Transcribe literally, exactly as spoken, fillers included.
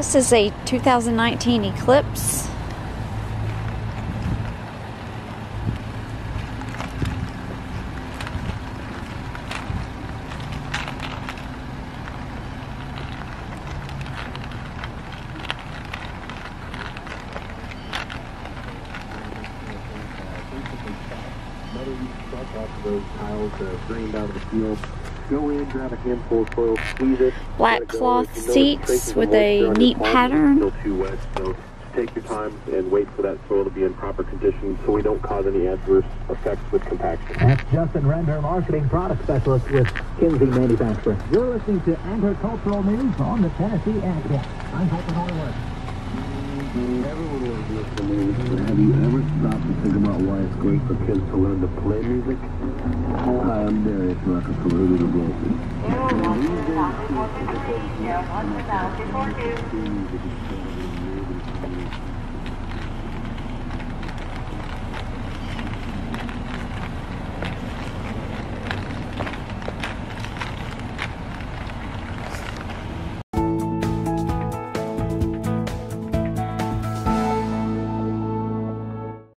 This is a two thousand nineteen Eclipse. Those tiles uh, drained out of the field. Go in, grab a handful of soil, squeeze it. Black cloth seats with a neat pattern. Still too wet, so just take your time and wait for that soil to be in proper condition so we don't cause any adverse effects with compaction. That's Justin Render, Marketing Product Specialist with Kinsey Manufacturing. You're listening to Agricultural News on the Tennessee Ag Cast. I'm Holton Hollingworth. Everyone loves listening to music, but have you ever stopped to think about why it's great for kids to learn to play music? Hi, I'm Darius Rucker from Ruby the Broken.